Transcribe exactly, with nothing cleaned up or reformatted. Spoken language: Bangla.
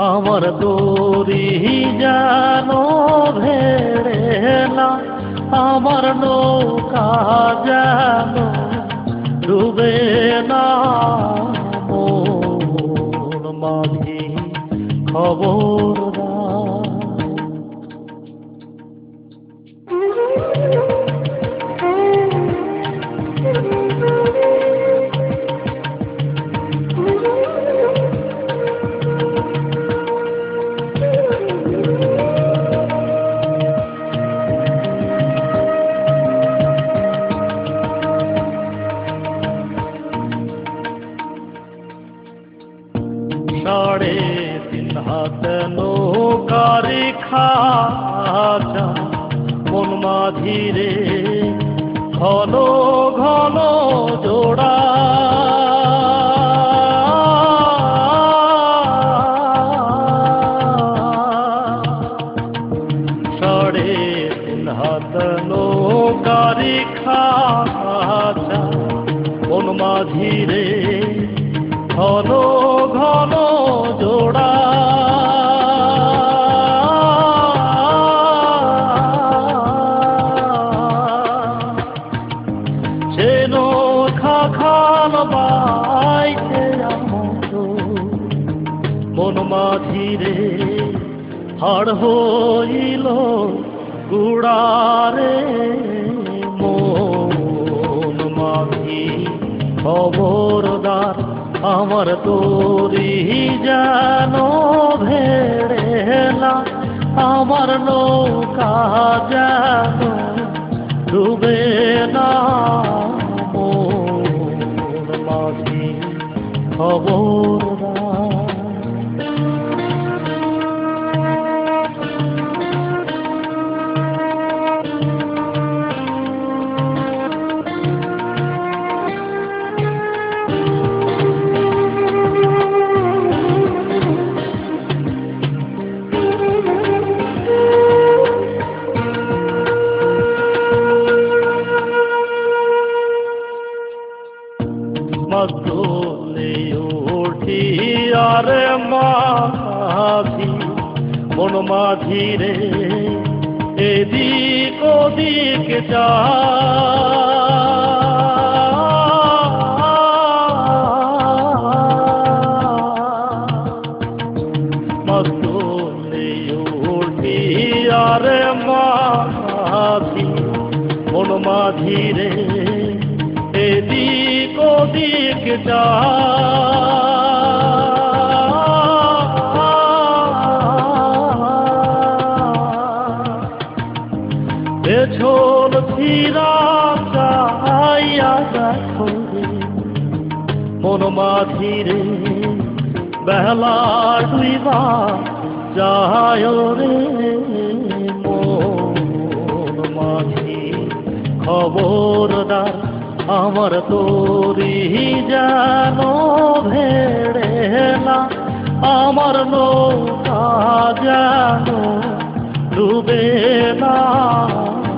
আমার তরি যেন ভেড়ে না, আমার নৌকা যেন ডুবে না। মন মাঝি খবরদার। সাড়ে তিন হাত নৌকারি খাজা মন মাঝিরে ঘন ঘন জোড়া। সাড়ে তিন হাত নৌকারি খাজা মন মাঝিরে ঘন ঘন জোড়া। যেন খাখান বাইতে আমত মন মাঝিরে হাড় হইল গুড়ারে। মন মাঝি খবরদার, আমার তরি যেন ভেড়ে না, আমার নৌকা যেন ডুবে না। মন মাঝি খবরদার। মদলে উঠি আরে মাঝি মন মাঝিরে এদিক ওদিক যা। মদলে উঠি আরে মাঝি মন মাঝিরে এদিক ওদিক যা। পেছন ফিরা চাইয়া দেখো মন মাঝিরে বেলা ডুইবা যায় রে। মন মাঝি খবরদার, আমার তরি যেন ভেড়ে না, আমার নৌকা যেন ডুবে না।